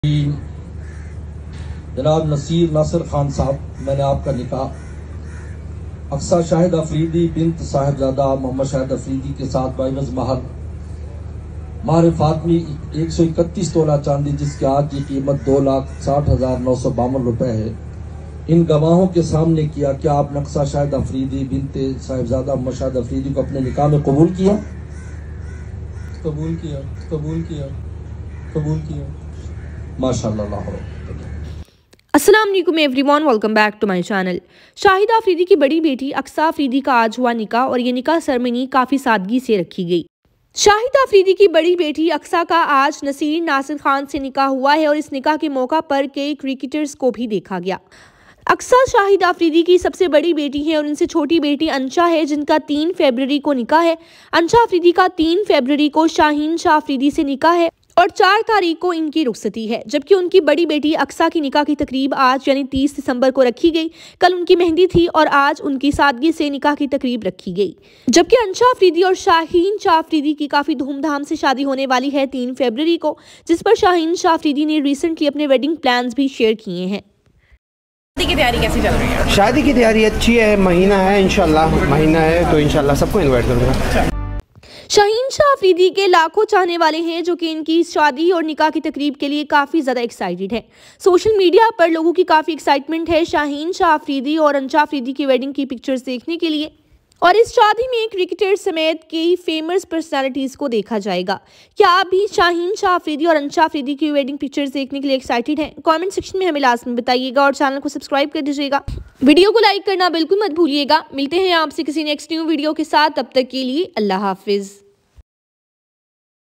जनाब नसीर नासिर खान साहब, मैंने आपका निकाह अक्सा शाहिद अफरीदी बिनत साहिबजादा मोहम्मद शाहिद अफरीदी के साथ बाइवज महर फातमी 131 तोला चांदी जिसकी आज की कीमत 2,60,952 रुपए है, इन गवाहों के सामने किया। क्या आपने अक्सा शाहिद अफरीदी बिनत साहिबजादा मोहम्मद शाहिद अफरीदी को अपने निकाह में कबूल किया? कबूल किया, कबूल किया, कबूल किया। माशाअल्लाह। अस्सलाम वालेकुम everyone, welcome back to my channel. Shahida Afridi की बड़ी बेटी अक्सा अफरीदी का आज हुआ निकाह और ये निकाह सेरेमनी काफ़ी सादगी से रखी गई। शाहिदा अफरीदी की बड़ी बेटी अक्सा का आज नसीर नासिर खान से निकाह हुआ है और इस निकाह के मौका पर कई क्रिकेटर्स को भी देखा गया। अक्सा शाहिदा अफरीदी की सबसे बड़ी बेटी है और इनसे छोटी बेटी अंशा है जिनका 3 फरवरी को निकाह है। अंशा अफरीदी का 3 फरवरी को शाहीन शाह अफरीदी से निकाह है और 4 तारीख को इनकी रुखसती है, जबकि उनकी बड़ी बेटी अक्सा की निकाह की तकरीब आज यानी 30 दिसंबर को रखी गई। कल उनकी मेहंदी थी और आज उनकी सादगी से निकाह की तकरीब रखी गई, जबकि अंशा अफरीदी और शाहीन शाह अफरीदी की काफ़ी धूमधाम से शादी होने वाली है 3 फरवरी को, जिस पर शाहीन शाह अफरीदी ने रिसेंटली अपने वेडिंग प्लान्स भी शेयर किए हैं। शादी की तैयारी कैसी चल रही है? शादी की तैयारी अच्छी है, महीना है इंशाल्लाह, महीना है तो इंशाल्लाह सबको इनवाइट करूँगा। शाहीन शाह अफरीदी के लाखों चाहने वाले हैं जो कि इनकी शादी और निकाह की तकरीब के लिए काफ़ी ज़्यादा एक्साइटेड हैं। सोशल मीडिया पर लोगों की काफ़ी एक्साइटमेंट है शाहीन शाह अफरीदी और अंशा अफरीदी की वेडिंग की पिक्चर्स देखने के लिए, और इस शादी में क्रिकेटर समेत कई फेमस पर्सनालिटीज़ को देखा जाएगा। क्या आप भी शाहीन शाह अफरीदी और अंशा अफरीदी की वेडिंग पिक्चर्स देखने के लिए एक्साइटेड हैं? कमेंट सेक्शन में हमें लाजमी बताइएगा और चैनल को सब्सक्राइब कर दीजिएगा। वीडियो को लाइक करना बिल्कुल मत भूलिएगा। मिलते हैं आपसे किसी नेक्स्ट न्यू वीडियो के साथ, तब तक के लिए अल्लाह हाफिज़।